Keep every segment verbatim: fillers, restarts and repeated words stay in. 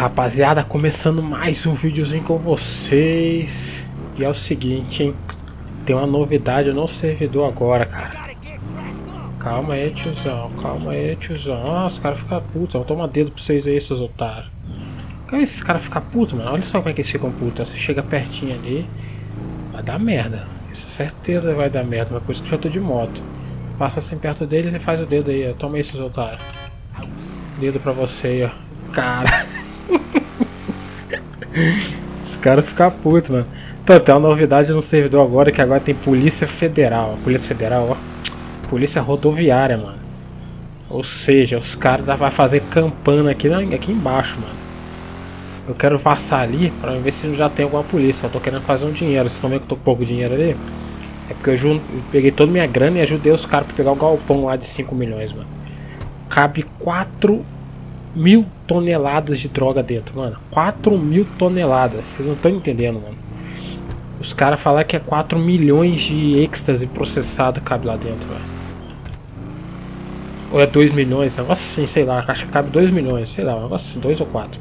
Rapaziada, começando mais um videozinho com vocês. E é o seguinte, hein? Tem uma novidade no servidor agora, cara. Calma aí, tiozão. Calma aí, tiozão. Ah, os caras ficam putos. Eu vou tomar dedo pra vocês aí, seus otários. Como esses caras ficam putos, mano? Olha só como é que eles ficam putos. Você chega pertinho ali, vai dar merda. Isso é certeza vai dar merda. Uma coisa que eu já tô de moto. Passa assim perto dele e faz o dedo aí, ó. Toma aí, seus otários. Dedo pra você aí, ó. Cara. Os caras ficam putos, mano. Então, tem uma novidade no servidor agora, que agora tem Polícia Federal. Polícia Federal, ó. Polícia Rodoviária, mano. Ou seja, os caras vão fazer campana aqui, aqui embaixo, mano. Eu quero passar ali pra ver se já tem alguma polícia. Eu tô querendo fazer um dinheiro. Vocês estão vendo que eu tô com pouco dinheiro ali? É porque eu, junto, eu peguei toda minha grana e ajudei os caras pra pegar o galpão lá de cinco milhões, mano. Cabe quatro mil toneladas de droga dentro, mano. quatro mil toneladas. Vocês não estão entendendo, mano. Os caras falaram que é quatro milhões de êxtase processado cabe lá dentro, velho. Ou é dois milhões, negócio assim, sei lá. Acho que cabe dois milhões, sei lá, um negócio assim, dois ou quatro.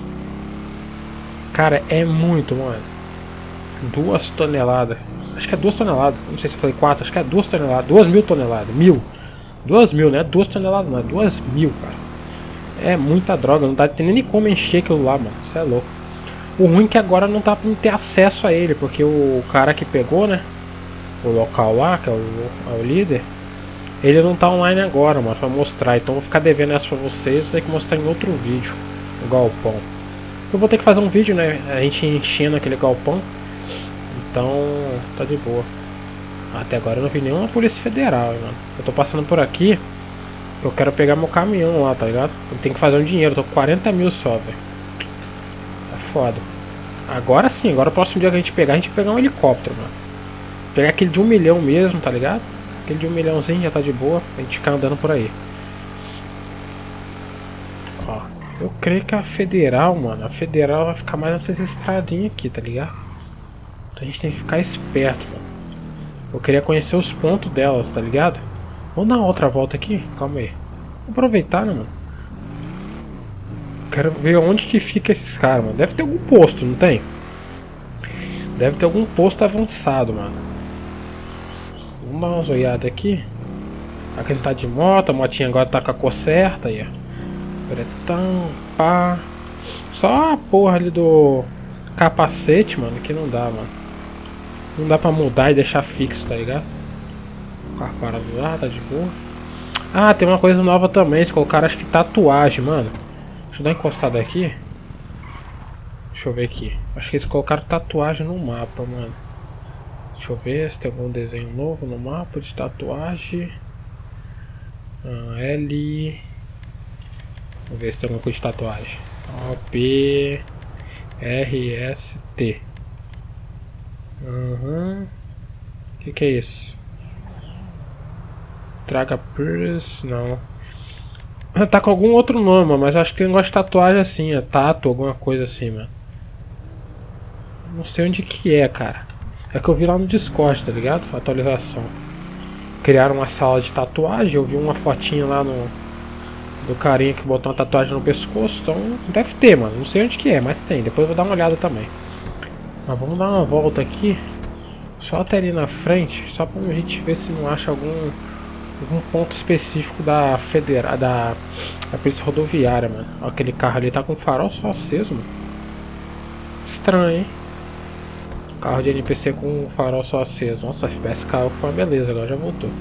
Cara, é muito, mano. duas toneladas. Acho que é duas toneladas. Não sei se eu falei quatro, acho que é duas toneladas. duas mil toneladas. Mil. duas mil, né? duas toneladas, não é duas mil, cara. É muita droga, não tá tendo nem como encher aquilo lá, mano. Isso é louco. O ruim é que agora não tá pra ter acesso a ele, porque o cara que pegou, né? O local lá, que é o, é o líder, ele não tá online agora, mano, pra mostrar. Então eu vou ficar devendo essa pra vocês, vou ter que mostrar em outro vídeo. O galpão. Eu vou ter que fazer um vídeo, né? A gente enchendo aquele galpão. Então, tá de boa. Até agora eu não vi nenhuma polícia federal, mano. Eu tô passando por aqui. Eu quero pegar meu caminhão lá, tá ligado? Eu tenho que fazer um dinheiro, eu tô com quarenta mil só, velho. Tá foda. Agora sim, agora o próximo dia que a gente pegar, a gente pegar um helicóptero, mano. Pegar aquele de um milhão mesmo, tá ligado? Aquele de um milhãozinho já tá de boa, a gente ficar andando por aí. Ó, eu creio que a federal, mano, a federal vai ficar mais nessas estradinhas aqui, tá ligado? Então a gente tem que ficar esperto, mano. Eu queria conhecer os pontos delas, tá ligado? Vamos dar outra volta aqui? Calma aí. Vou aproveitar, né, mano? Quero ver onde que fica esses caras, mano. Deve ter algum posto, não tem? Deve ter algum posto avançado, mano. Vamos dar uma olhada aqui. Aqui ele tá de moto, a motinha agora tá com a cor certa aí, ó. Pretão, pá. Só a porra ali do capacete, mano, que não dá, mano. Não dá pra mudar e deixar fixo, tá ligado? Carro parado lá, tá de boa. Ah, tem uma coisa nova também. Eles colocaram, acho que tatuagem, mano. Deixa eu dar uma encostada aqui. Deixa eu ver aqui. Acho que eles colocaram tatuagem no mapa, mano. Deixa eu ver se tem algum desenho novo no mapa de tatuagem. Ah, L. Vamos ver se tem alguma coisa de tatuagem. O P R S T. Uhum. O que que é isso? Traga Purse, não. Tá com algum outro nome, mas acho que tem um negócio de tatuagem assim, é tato, alguma coisa assim, mano. Não sei onde que é, cara. É que eu vi lá no Discord, tá ligado? Atualização. Criaram uma sala de tatuagem, eu vi uma fotinha lá no do carinha que botou uma tatuagem no pescoço, então deve ter, mano. Não sei onde que é, mas tem. Depois eu vou dar uma olhada também. Mas vamos dar uma volta aqui. Só até ali na frente, só pra gente ver se não acha algum algum ponto específico da federal, da, da polícia rodoviária, mano. Ó, aquele carro ali tá com o farol só aceso, mano. Estranho, hein? Carro de N P C com o farol só aceso. Nossa, F P S caiu, foi uma beleza, agora já voltou.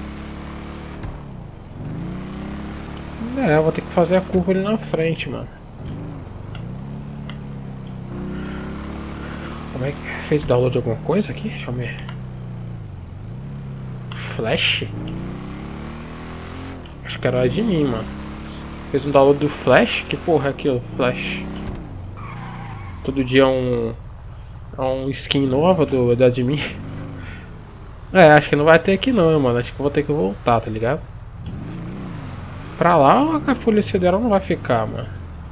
É, eu vou ter que fazer a curva ali na frente, mano. Como é que fez download de alguma coisa aqui? Deixa eu ver. Flash? Acho que era de mim, mano. Fez um download do Flash? Que porra é aquilo? Flash. Todo dia é um. É um skin nova do, da de mim. É, acho que não vai ter aqui não, mano. Acho que eu vou ter que voltar, tá ligado? Pra lá a polícia federal não vai ficar, mano.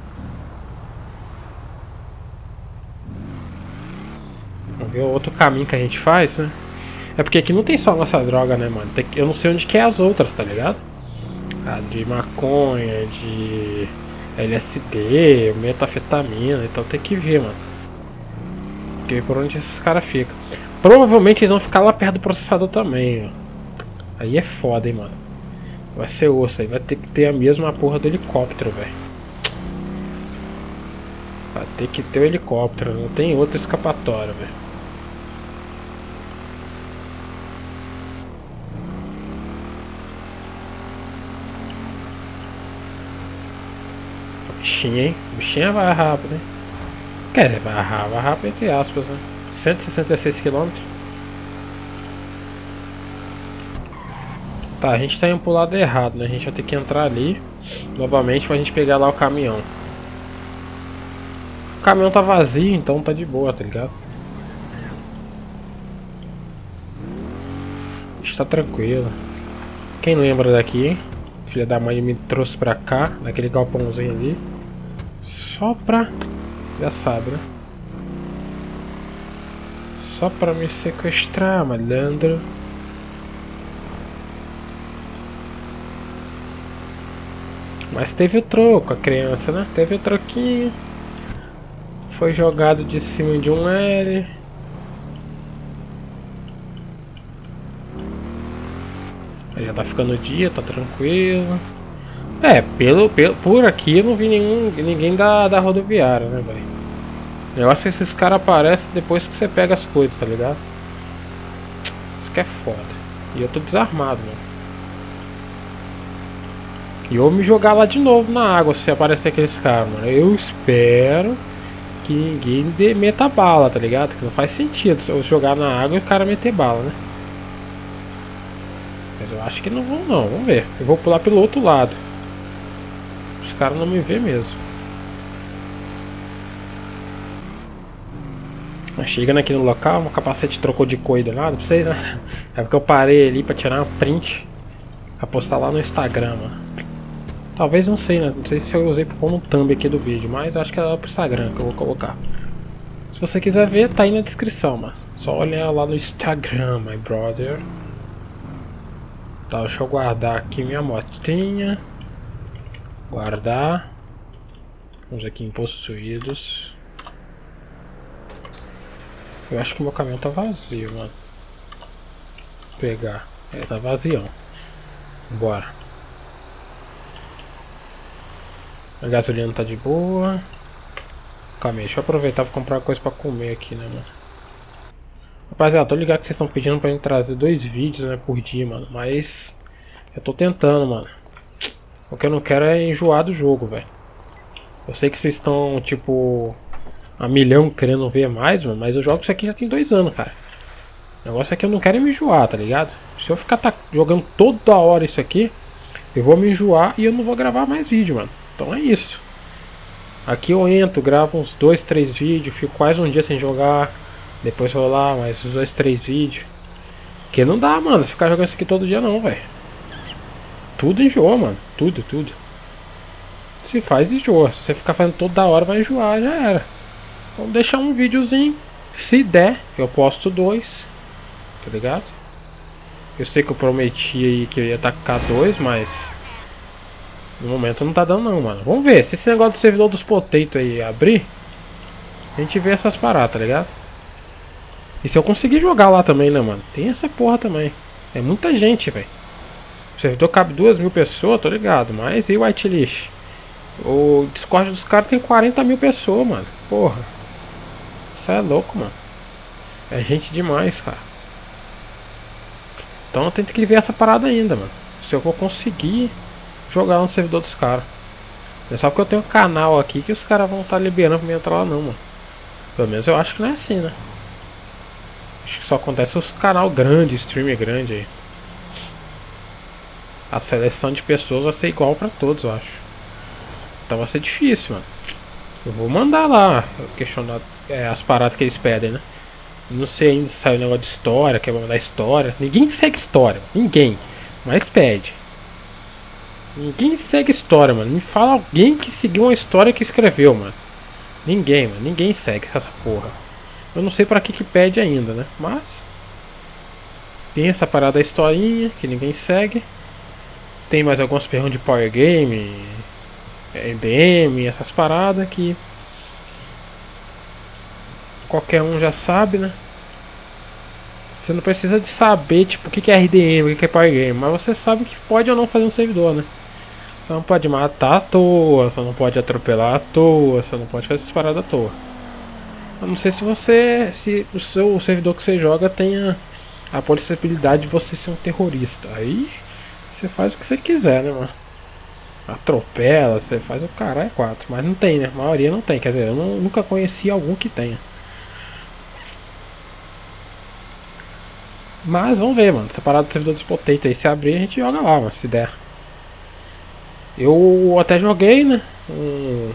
Vamos ver o outro caminho que a gente faz, né? É porque aqui não tem só a nossa droga, né, mano? Eu não sei onde que é as outras, tá ligado? Ah, de maconha, de L S D, metafetamina, então tem que ver, mano. Tem que ver por onde esses caras ficam. Provavelmente eles vão ficar lá perto do processador também, ó. Aí é foda, hein, mano. Vai ser osso, aí vai ter que ter a mesma porra do helicóptero, velho. Vai ter que ter o helicóptero, não tem outra escapatória, velho. Bichinha, hein? Bichinha vai rápido, hein? Quer dizer, vai rápido, vai rápido entre aspas, né? cento e sessenta e seis quilômetros. Tá, a gente tá indo pro lado errado, né? A gente vai ter que entrar ali novamente pra gente pegar lá o caminhão. O caminhão tá vazio, então tá de boa, tá ligado? Está tranquilo. Quem lembra daqui, hein? Filha da mãe me trouxe pra cá, naquele galpãozinho ali. Só pra... já sabe, né? Só pra me sequestrar, malandro. Mas teve o troco, a criança, né? Teve o troquinho. Foi jogado de cima de um L. Já tá ficando dia, tá tranquilo. É, pelo, pelo, por aqui eu não vi nenhum, ninguém da, da rodoviária, né, velho? O negócio é que esses caras aparecem depois que você pega as coisas, tá ligado? Isso que é foda. E eu tô desarmado, mano. E eu vou me jogar lá de novo na água se aparecer aqueles caras, mano. Eu espero que ninguém dê, meta bala, tá ligado? Que não faz sentido eu jogar na água e o cara meter bala, né? Mas eu acho que não vão não, vamos ver. Eu vou pular pelo outro lado. Os caras não me vê mesmo. Mas chegando aqui no local, o capacete trocou de cor do lado pra vocês, né? É porque eu parei ali pra tirar uma print pra postar lá no Instagram, mano. Talvez, não sei, né? Não sei se eu usei pra pôr no thumb aqui do vídeo, mas acho que é pro Instagram que eu vou colocar. Se você quiser ver, tá aí na descrição, mano. Só olhar lá no Instagram, my brother. Tá, deixa eu guardar aqui minha motinha. Guardar. Vamos aqui em possuídos. Eu acho que meu caminhão tá vazio, mano. Vou pegar. É, tá vazio. Bora. A gasolina tá de boa. Calma aí, deixa eu aproveitar pra comprar coisa pra comer aqui, né, mano. Rapaziada, tô ligado que vocês estão pedindo pra eu trazer dois vídeos, né, por dia, mano. Mas eu tô tentando, mano. O que eu não quero é enjoar do jogo, velho. Eu sei que vocês estão, tipo, a milhão querendo ver mais, mano. Mas eu jogo isso aqui já tem dois anos, cara. O negócio é que eu não quero me enjoar, tá ligado? Se eu ficar tá, jogando toda hora isso aqui, eu vou me enjoar e eu não vou gravar mais vídeo, mano. Então é isso. Aqui eu entro, gravo uns dois, três vídeos, fico quase um dia sem jogar. Depois vou lá, mais uns dois, três vídeos. Porque não dá, mano, ficar jogando isso aqui todo dia não, velho. Tudo enjoa, mano. Tudo, tudo. Se faz, enjoa. Se você ficar fazendo toda hora, vai enjoar, já era. Então deixar um videozinho. Se der, eu posto dois. Tá ligado? Eu sei que eu prometi aí que eu ia tacar dois, mas no momento não tá dando não, mano. Vamos ver, se esse negócio do servidor dos potato aí abrir, a gente vê essas paradas, tá ligado? E se eu conseguir jogar lá também, né, mano? Tem essa porra também. É muita gente, velho. O servidor cabe duas mil pessoas, tô ligado. Mas e o whitelist? O Discord dos caras tem quarenta mil pessoas, mano. Porra. Isso é louco, mano. É gente demais, cara. Então eu tenho que ver essa parada ainda, mano. Se eu vou conseguir jogar no servidor dos caras. Não é só porque eu tenho um canal aqui que os caras vão estar liberando pra mim entrar lá não, mano. Pelo menos eu acho que não é assim, né? Acho que só acontece os canal grande, streamer grande aí. A seleção de pessoas vai ser igual pra todos, eu acho. Então vai ser difícil, mano. Eu vou mandar lá questionar é, as paradas que eles pedem, né? Não sei ainda se saiu o negócio de história, que é mandar história. Ninguém segue história, ninguém. Mas pede. Ninguém segue história, mano. Me fala alguém que seguiu uma história que escreveu, mano. Ninguém, mano. Ninguém segue essa porra. Eu não sei pra que que pede ainda, né? Mas tem essa parada da historinha que ninguém segue. Tem mais algumas perguntas de Power Game. R D M, essas paradas que qualquer um já sabe, né? Você não precisa de saber tipo o que é R D M, o que é Power Game, mas você sabe que pode ou não fazer um servidor, né? Você não pode matar à toa, você não pode atropelar à toa, você não pode fazer essas paradas à toa. Eu não sei se você, se o seu o servidor que você joga tenha a possibilidade de você ser um terrorista. Aí você faz o que você quiser, né, mano? Atropela, você faz o caralho quatro, mas não tem, né? A maioria não tem, quer dizer, eu não, nunca conheci algum que tenha. Mas vamos ver, mano. Separado do servidor dos potatoes aí, se abrir a gente joga lá, mano, se der. Eu até joguei, né? Um...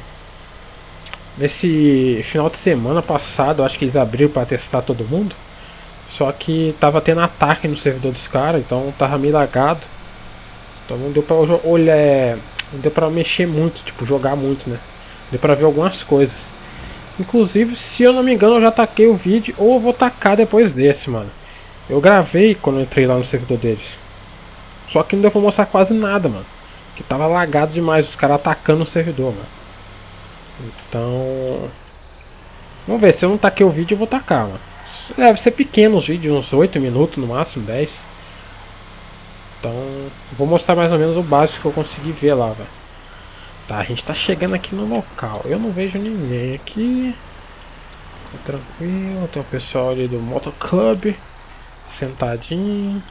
Nesse final de semana passado, acho que eles abriram pra testar todo mundo. Só que tava tendo ataque no servidor dos caras, então tava meio lagado. Então não deu pra olhar, não deu pra mexer muito, tipo, jogar muito, né? Deu pra ver algumas coisas. Inclusive, se eu não me engano, eu já taquei o vídeo, ou eu vou tacar depois desse, mano. Eu gravei quando eu entrei lá no servidor deles. Só que não deu pra mostrar quase nada, mano. Que tava lagado demais, os caras atacando o servidor, mano. Então... Vamos ver, se eu não taquei o vídeo, eu vou tacar, mano. Deve ser pequeno os vídeos, uns oito minutos no máximo, dez. Então, vou mostrar mais ou menos o básico que eu consegui ver lá, velho. Tá, a gente tá chegando aqui no local. Eu não vejo ninguém aqui. Tá tranquilo, tem o pessoal ali do Motoclub sentadinho.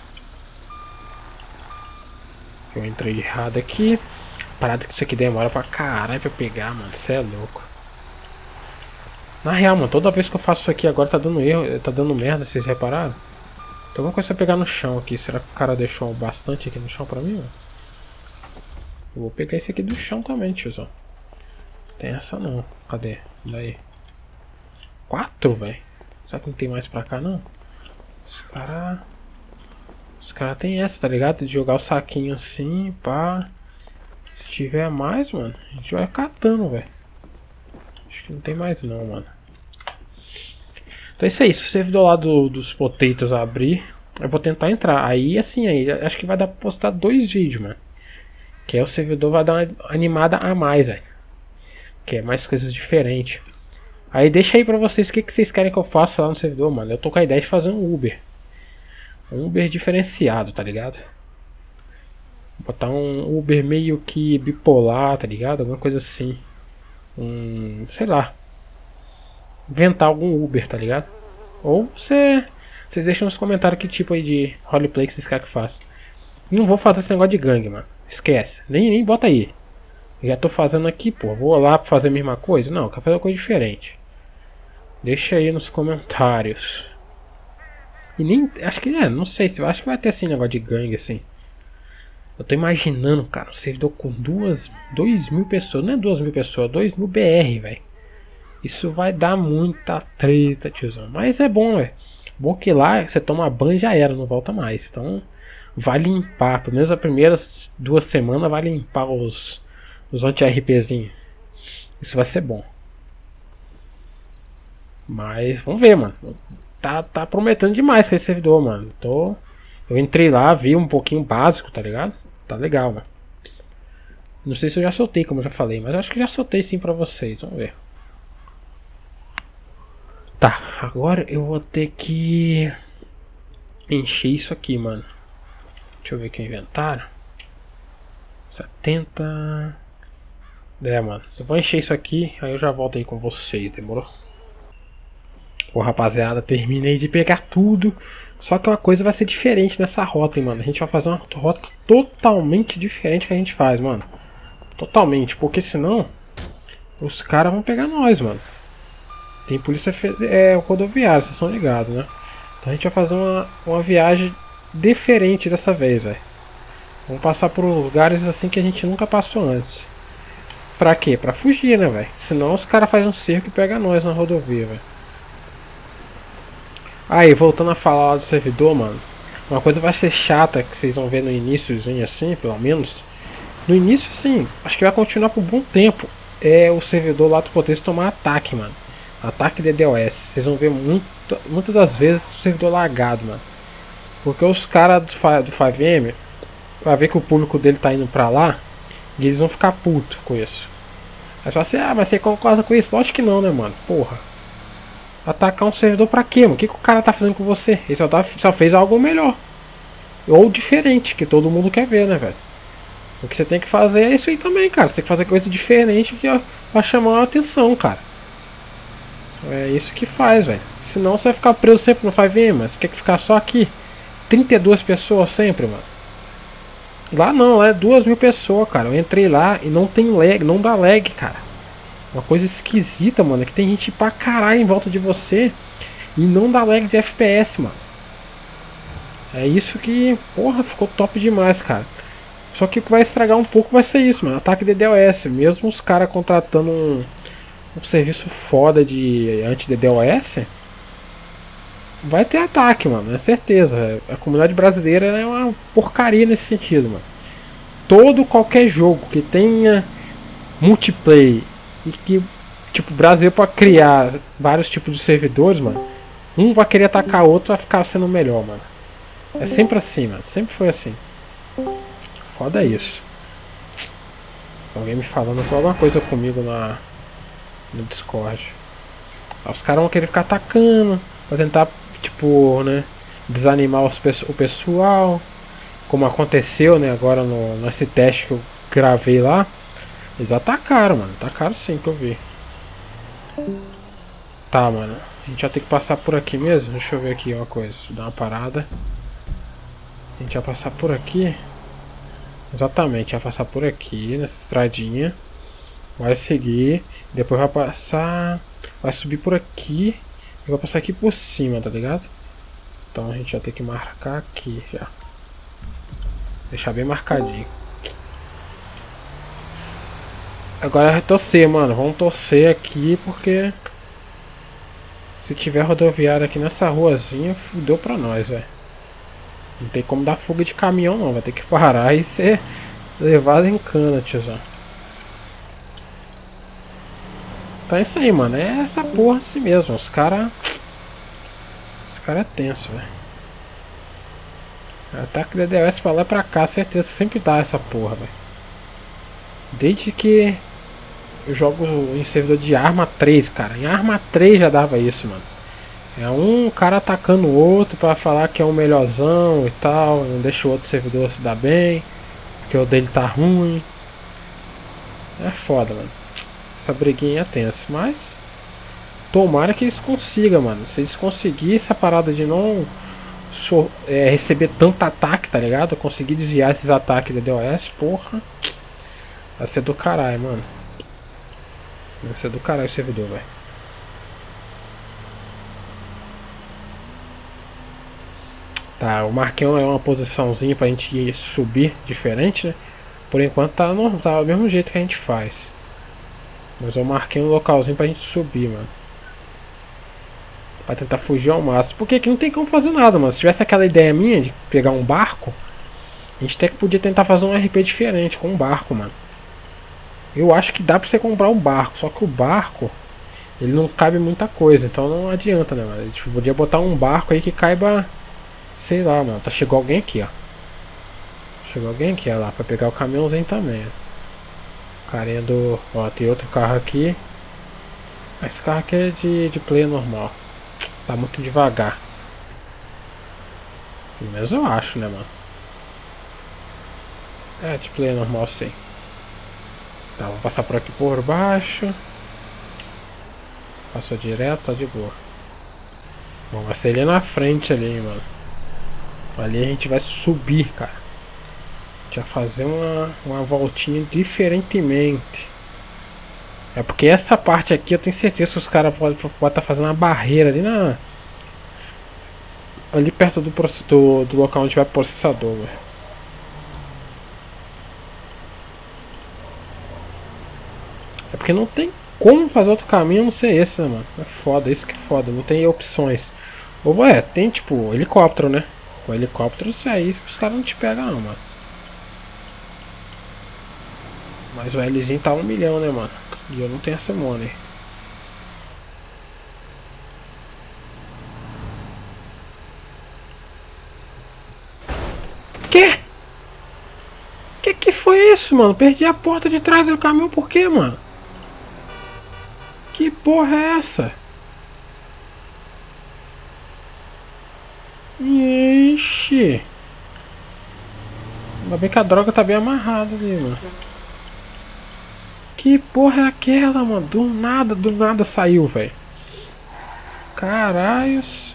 Eu entrei errado aqui. Parada que isso aqui demora pra caralho pra pegar, mano. Você é louco. Na real, mano, toda vez que eu faço isso aqui agora tá dando erro, tá dando merda, vocês repararam? Então vamos começar a pegar no chão aqui. Será que o cara deixou bastante aqui no chão pra mim, mano? Eu vou pegar esse aqui do chão também, tiozão. Tem essa não. Cadê? Daí. Quatro, velho. Será que não tem mais pra cá, não? Os caras... Os caras tem essa, tá ligado? De jogar o saquinho assim, pá. Se tiver mais, mano, a gente vai catando, velho. Acho que não tem mais não, mano. Então é isso aí. Se o servidor lá do, dos potatoes abrir, eu vou tentar entrar. Aí, assim, aí acho que vai dar pra postar dois vídeos, mano. Que aí o servidor vai dar uma animada a mais, velho. Que é mais coisas diferentes. Aí deixa aí pra vocês o que, que vocês querem que eu faça lá no servidor, mano. Eu tô com a ideia de fazer um Uber. Um Uber diferenciado, tá ligado? Botar um Uber meio que bipolar, tá ligado? Alguma coisa assim. Um... Sei lá. Inventar algum Uber, tá ligado? Ou você... Vocês deixam nos comentários que tipo aí de roleplay que vocês querem que faça. Não vou fazer esse negócio de gangue, mano. Esquece. Nem, nem bota aí. Já tô fazendo aqui, pô. Vou lá pra fazer a mesma coisa? Não, quero fazer uma coisa diferente. Deixa aí nos comentários. E nem... Acho que é, não sei se... Acho que vai ter assim negócio de gangue assim. Eu tô imaginando, cara, um servidor com duas... Dois mil pessoas. Não é duas mil pessoas, dois mil B R, velho. Isso vai dar muita treta, tiozão. Mas é bom, velho. Bom que lá você toma banho e já era, não volta mais. Então vai limpar. Pelo menos as primeiras duas semanas vai limpar os... Os anti-RPzinhos. Isso vai ser bom. Mas vamos ver, mano. Tá, tá prometendo demais esse servidor, mano. Tô, eu entrei lá, vi um pouquinho básico, tá ligado? Tá legal, mano. Não sei se eu já soltei, como eu já falei, mas eu acho que já soltei sim pra vocês. Vamos ver. Tá, agora eu vou ter que encher isso aqui, mano. Deixa eu ver aqui o inventário. setenta. É, mano. Eu vou encher isso aqui, aí eu já volto aí com vocês, demorou? Pô, rapaziada, terminei de pegar tudo. Só que uma coisa vai ser diferente nessa rota, hein, mano. A gente vai fazer uma rota totalmente diferente que a gente faz, mano. Totalmente, porque senão os caras vão pegar nós, mano. Tem polícia é, rodoviária, vocês estão ligados, né? Então a gente vai fazer uma, uma viagem diferente dessa vez, velho. Vamos passar por lugares assim que a gente nunca passou antes. Pra quê? Pra fugir, né, velho? Senão os caras fazem um cerco e pegam nós na rodovia, velho. Aí, voltando a falar lá do servidor, mano. Uma coisa vai ser chata que vocês vão ver no iniciozinho assim, pelo menos. No início, sim, acho que vai continuar por um bom tempo. É o servidor lá do Potência tomar ataque, mano. Ataque de DDoS. Vocês vão ver muito, muitas das vezes o servidor lagado, mano. Porque os caras do, do cinco M vai ver que o público dele tá indo pra lá. E eles vão ficar putos com isso. Aí só assim, ah, mas você concorda com isso? Lógico que não, né, mano? Porra. Atacar um servidor pra quê, mano? O que, que o cara tá fazendo com você? Ele só, tá, só fez algo melhor. Ou diferente, que todo mundo quer ver, né, velho? O que você tem que fazer é isso aí também, cara. Você tem que fazer coisa diferente que, ó, pra chamar a atenção, cara. É isso que faz, velho. Senão você vai ficar preso sempre no five M, mas você quer ficar só aqui. trinta e duas pessoas sempre, mano. Lá não, lá é duas mil pessoas, cara. Eu entrei lá e não tem lag, não dá lag, cara. Uma coisa esquisita, mano, é que tem gente pra caralho em volta de você e não dá lag de F P S, mano. É isso que, porra, ficou top demais, cara. Só que o que vai estragar um pouco vai ser isso, mano. Ataque de DDoS. Mesmo os caras contratando um, um serviço foda de anti-D DOS, vai ter ataque, mano, é certeza. A comunidade brasileira é uma porcaria nesse sentido, mano. Todo qualquer jogo que tenha multiplayer e que, tipo, o Brasil pode criar vários tipos de servidores, mano. Um vai querer atacar o outro, vai ficar sendo melhor, mano. É sempre assim, mano. Sempre foi assim. Foda isso. Alguém me falando alguma coisa comigo na no Discord. Os caras vão querer ficar atacando pra tentar, tipo, né, desanimar os, o pessoal, como aconteceu, né, agora no, nesse teste que eu gravei lá. Eles atacaram, mano, atacaram sim, que eu vi. Tá, mano, a gente vai ter que passar por aqui mesmo. Deixa eu ver aqui uma coisa, dar uma parada. A gente vai passar por aqui. Exatamente, vai passar por aqui, nessa estradinha. Vai seguir, depois vai passar, vai subir por aqui e vai passar aqui por cima, tá ligado? Então a gente vai ter que marcar aqui já. Deixar bem marcadinho. Agora é torcer, mano. Vamos torcer aqui porque se tiver rodoviária aqui nessa ruazinha, fudeu pra nós, velho. Não tem como dar fuga de caminhão não, vai ter que parar e ser levado em cana, tiozão. Então é isso aí, mano. É essa porra assim mesmo. Os caras. Os caras é tenso, velho. Ataque D DoS pra lá e pra cá, certeza. Sempre dá essa porra, velho. Desde que eu jogo em servidor de Arma três, cara. Em Arma três já dava isso, mano. É um cara atacando o outro pra falar que é o melhorzão e tal. Não deixa o outro servidor se dar bem. Porque o dele tá ruim. É foda, mano. Essa briguinha é tensa. Mas tomara que eles consigam, mano. Se eles conseguirem essa parada de não so, é, receber tanto ataque, tá ligado? Conseguir desviar esses ataques da DOS, porra. Vai ser do caralho, mano. Vai ser do caralho o servidor, velho. Tá, o Marquinhos é uma posiçãozinha pra gente subir diferente, né? Por enquanto tá, no, tá do mesmo jeito que a gente faz. Mas eu marquei um localzinho pra gente subir, mano. Pra tentar fugir ao máximo. Porque aqui não tem como fazer nada, mano. Se tivesse aquela ideia minha de pegar um barco, a gente até que podia tentar fazer um R P diferente com um barco, mano. Eu acho que dá pra você comprar um barco. Só que o barco, ele não cabe muita coisa. Então não adianta, né, mano? A gente podia botar um barco aí que caiba... Sei lá, mano. Tá, chegou alguém aqui, ó. Chegou alguém aqui, ó lá. Pra pegar o caminhãozinho também, ó. Carinha do... Ó, tem outro carro aqui. Esse carro aqui é de, de play normal. Tá muito devagar. Pelo menos eu acho, né, mano? É, de play normal sim. Tá, vou passar por aqui por baixo. Passou direto, tá de boa. Bom, vai ser ali na frente ali, mano. Ali a gente vai subir, cara. A gente vai fazer uma, uma voltinha diferentemente. É porque essa parte aqui eu tenho certeza que os caras podem estar tá fazendo uma barreira ali na... Ali perto do, do, do local onde vai o processador, velho. É porque não tem como fazer outro caminho a não ser esse, né, mano? É foda, isso que é foda, não tem opções. Ou é, tem tipo helicóptero, né? Com helicóptero isso aí os caras não te pegam não, mano. Mas o Lzinho tá um milhão, né, mano? E eu não tenho essa money. Que? Que que foi isso, mano? Perdi a porta de trás do caminhão, por quê, mano? porra é essa? Ixi. Ainda bem que a droga tá bem amarrada ali, mano. Que porra é aquela, mano? Do nada, do nada saiu, velho. Caralhos.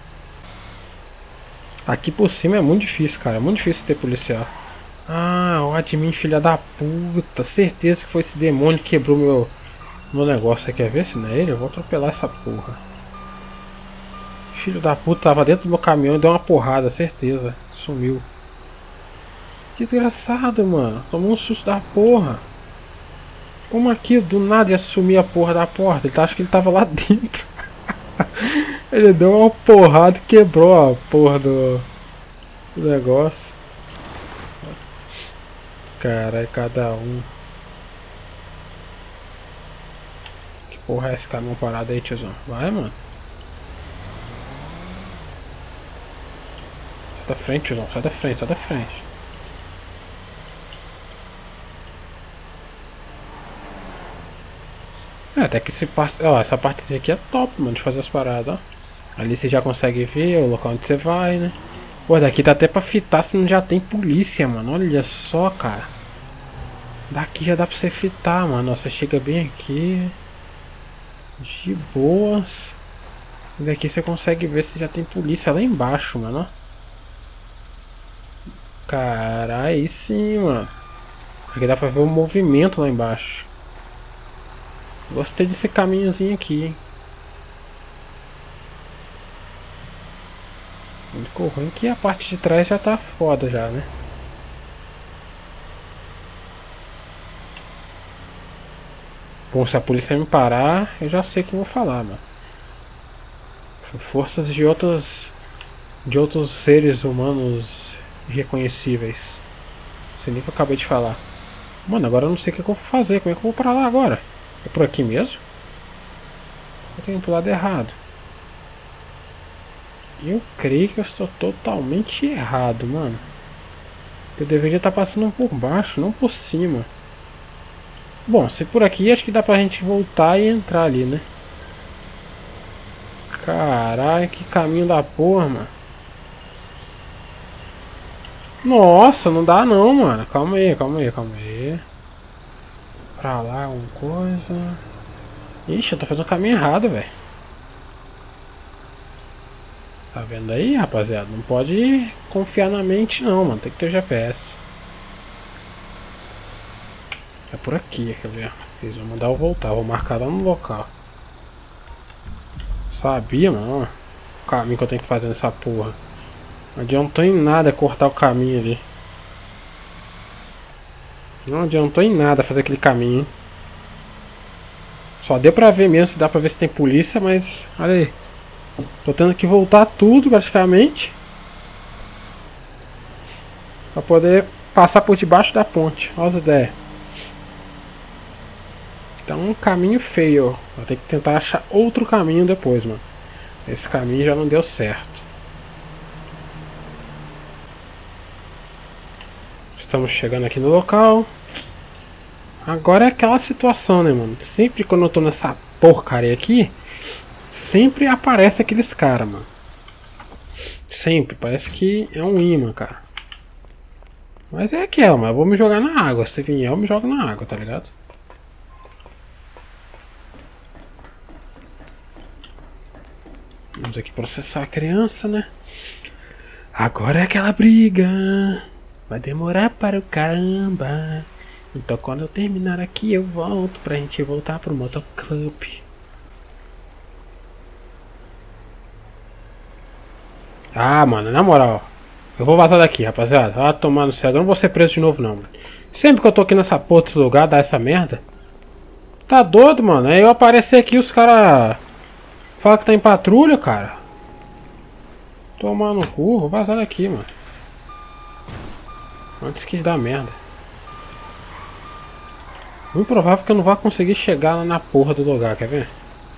Aqui por cima é muito difícil, cara. É muito difícil ter policial. Ah, o admin, filha da puta. Certeza que foi esse demônio que quebrou meu, meu negócio. Você quer ver se não é ele? Eu vou atropelar essa porra. Filho da puta tava dentro do meu caminhão e deu uma porrada, certeza. Sumiu. Desgraçado, mano. Tomou um susto da porra. Como aqui do nada ia sumir a porra da porta? Ele tá, acho que ele tava lá dentro. Ele deu uma porrada e quebrou a porra do, do negócio. Caralho, cada um. Que porra é esse caminhão parado aí, tiozão? Vai, mano. Sai da frente, tiozão. Sai da frente, sai da frente. É, até que esse parte, ó, essa partezinha aqui é top, mano, de fazer as paradas, ó. Ali você já consegue ver o local onde você vai, né? Pô, daqui tá até pra fitar se não já tem polícia, mano. Olha só, cara. Daqui já dá pra você fitar, mano. Ó, você chega bem aqui. De boas. E daqui você consegue ver se já tem polícia lá embaixo, mano, ó. Cara, aí sim, mano. Aqui dá pra ver o movimento lá embaixo. Gostei desse caminhozinho aqui, hein. O único ruim é que a parte de trás já tá foda já, né? Bom, se a polícia me parar, eu já sei o que eu vou falar, mano. Forças de outros de outros seres humanos irreconhecíveis. Não sei nem o que eu acabei de falar. Mano, agora eu não sei o que eu vou fazer. Como é que eu vou pra lá agora? É por aqui mesmo? Eu tenho pro lado errado. Eu creio que eu estou totalmente errado, mano. Eu deveria estar passando por baixo, não por cima. Bom, se por aqui, acho que dá pra gente voltar e entrar ali, né? Caralho, que caminho da porra, mano. Nossa, não dá não, mano. Calma aí, calma aí, calma aí. Pra lá, alguma coisa. Ixi, eu tô fazendo o caminho errado, velho. Tá vendo aí, rapaziada? Não pode confiar na mente não, mano. Tem que ter G P S. É por aqui, quer ver? Eles vão mandar eu voltar. Vou marcar lá no local. Sabia, mano. O caminho que eu tenho que fazer nessa porra. Não adiantou em nada cortar o caminho ali. Não adiantou em nada fazer aquele caminho, hein? Só deu pra ver mesmo se dá pra ver se tem polícia, mas olha aí. Tô tendo que voltar tudo praticamente pra poder passar por debaixo da ponte. Olha as ideias. Então um caminho feio. Vou ter que tentar achar outro caminho depois, mano. Esse caminho já não deu certo. Estamos chegando aqui no local. Agora é aquela situação, né, mano? Sempre quando eu tô nessa porcaria aqui, sempre aparece aqueles caras, mano. Sempre, parece que é um imã, cara. Mas é aquela, mas eu vou me jogar na água. Se vier, eu me jogo na água, tá ligado? Vamos aqui processar a criança, né? Agora é aquela briga. Vai demorar para o caramba. Então quando eu terminar aqui eu volto pra gente voltar pro motoclub. Ah, mano, na moral. Eu vou vazar daqui, rapaziada. Vai tomar no céu. Eu não vou ser preso de novo não, mano. Sempre que eu tô aqui nessa porra desse lugar, dá essa merda. Tá doido, mano. Aí eu aparecer aqui os caras falam que tá em patrulha, cara. Tomar no cu. Vou vazar daqui, mano. Antes que dá merda. Muito provável que eu não vá conseguir chegar lá na porra do lugar, quer ver?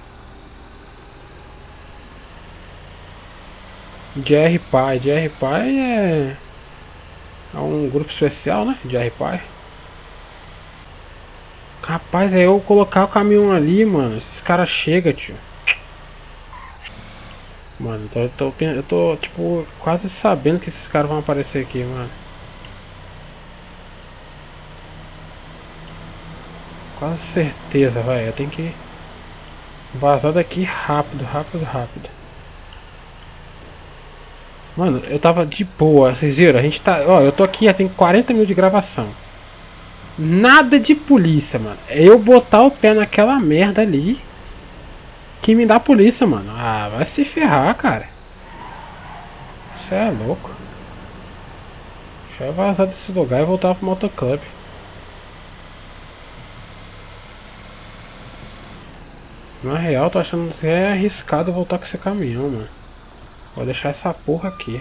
Jerry Pie, Jerry Pie é... é um grupo especial, né? Jerry Pie. Rapaz, é eu colocar o caminhão ali, mano. Esses caras chegam, tio. Mano, eu tô, eu tô, eu tô, tipo, quase sabendo que esses caras vão aparecer aqui, mano. Quase certeza, vai. Eu tenho que vazar daqui rápido, rápido, rápido. Mano, eu tava de boa, vocês viram? A gente tá. Ó, eu tô aqui, já tem quarenta mil de gravação. Nada de polícia, mano. É eu botar o pé naquela merda ali que me dá polícia, mano. Ah, vai se ferrar, cara. Você é louco. Deixa eu vazar desse lugar e voltar pro motoclub. Na real, tô achando que é arriscado voltar com esse caminhão, mano. Vou deixar essa porra aqui.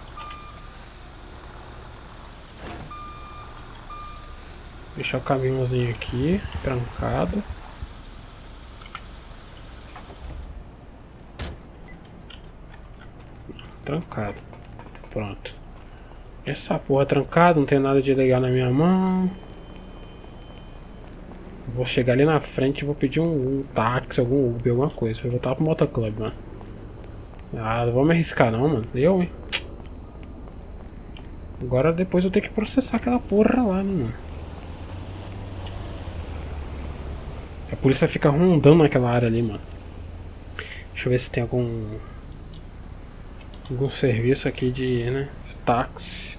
Deixar o caminhãozinho aqui, trancado. Trancado. Pronto. Essa porra trancada, não tem nada de legal na minha mão. Vou chegar ali na frente e vou pedir um, um táxi, algum Uber, alguma coisa. Vou voltar pro motoclub, mano. Ah, não vou me arriscar não, mano. Eu, hein. Agora depois eu tenho que processar aquela porra lá, né, mano. A polícia fica rondando naquela área ali, mano. Deixa eu ver se tem algum... Algum serviço aqui de, né, táxi.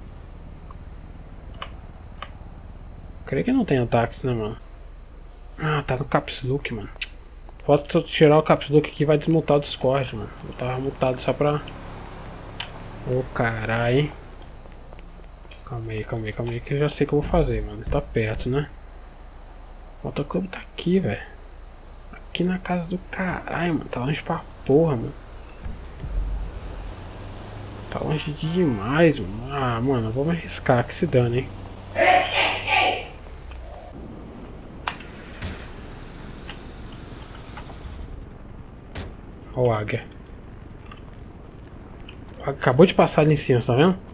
Creio que não tenha táxi, né, mano. Ah, tá no caps lock, mano. Falta eu tirar o caps lock aqui, vai desmutar o Discord, mano. Eu tava mutado só pra... Ô, oh, caralho, hein. Calma aí, calma aí, calma aí, que eu já sei o que eu vou fazer, mano. Tá perto, né? O motoclube tá aqui, velho. Aqui na casa do caralho, mano. Tá longe pra porra, mano. Tá longe demais, mano. Ah, mano, eu vou me arriscar, que se dane, hein. Ó o águia. Acabou de passar ali em cima, tá vendo?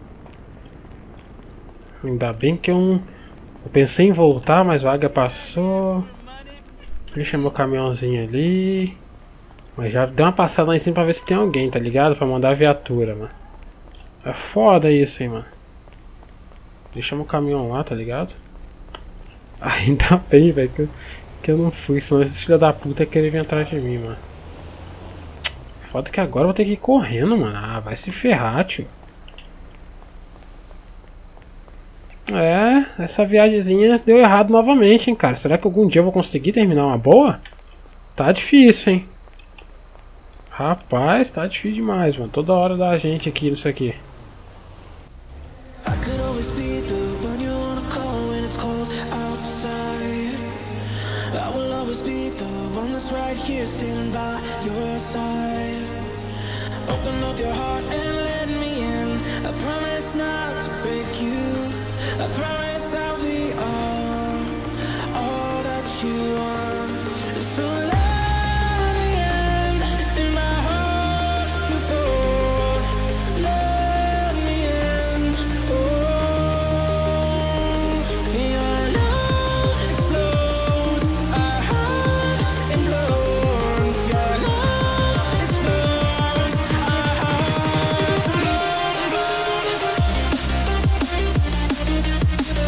Ainda bem que eu não... Eu pensei em voltar, mas o águia passou. Deixa meu caminhãozinho ali. Mas já deu uma passada lá em cima pra ver se tem alguém, tá ligado? Pra mandar a viatura, mano. É foda isso, hein, mano. Deixa meu caminhão lá, tá ligado? Ainda bem, velho, que, eu, que eu não fui. Senão esse filho da puta queria vir atrás de mim, mano. Foda que agora eu vou ter que ir correndo, mano. Ah, vai se ferrar, tio. É, essa viagemzinha deu errado novamente, hein, cara. Será que algum dia eu vou conseguir terminar uma boa? Tá difícil, hein. Rapaz, tá difícil demais, mano. Toda hora da gente aqui nisso aqui. Open up your heart and let me in. I promise not to break you. I promise I'll be all, all that you want. So let me in, in my heart before. Let me in, oh. Your love explodes, our heart implodes. Your love explodes, our hearts implode.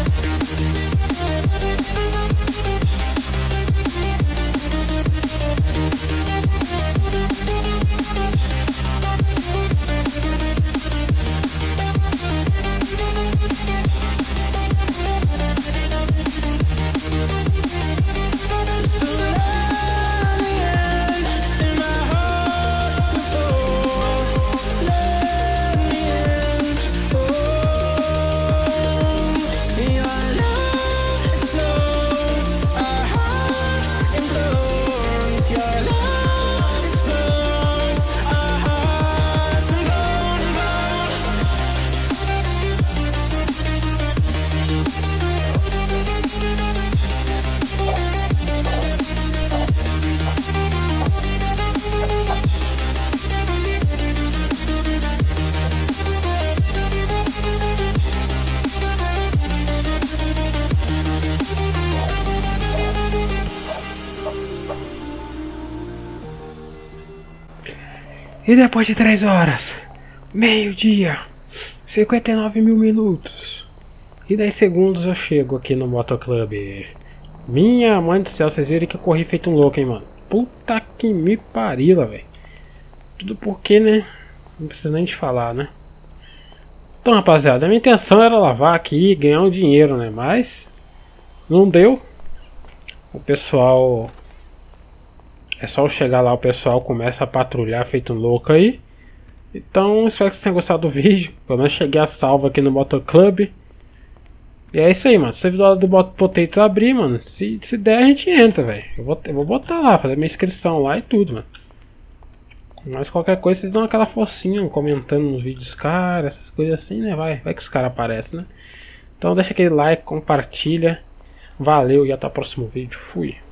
E depois de três horas, meio-dia, cinquenta e nove mil minutos e dez segundos eu chego aqui no Motoclub. Minha mãe do céu, vocês viram que eu corri feito um louco, hein, mano. Puta que me pariu, velho. Tudo porque, né? Não precisa nem de falar, né? Então, rapaziada, a minha intenção era lavar aqui e ganhar um dinheiro, né? Mas não deu. O pessoal... É só eu chegar lá, o pessoal começa a patrulhar feito um louco aí. Então, espero que vocês tenham gostado do vídeo. Pelo menos cheguei a salvo aqui no Motoclub. E é isso aí, mano. Se o servidor do Potatoes abrir, mano, se, se der a gente entra, velho. Eu vou, eu vou botar lá, fazer minha inscrição lá e tudo, mano. Mas qualquer coisa, vocês dão aquela forcinha, comentando nos vídeos, cara, essas coisas assim, né? Vai, vai que os caras aparecem, né? Então deixa aquele like, compartilha. Valeu e até o próximo vídeo. Fui.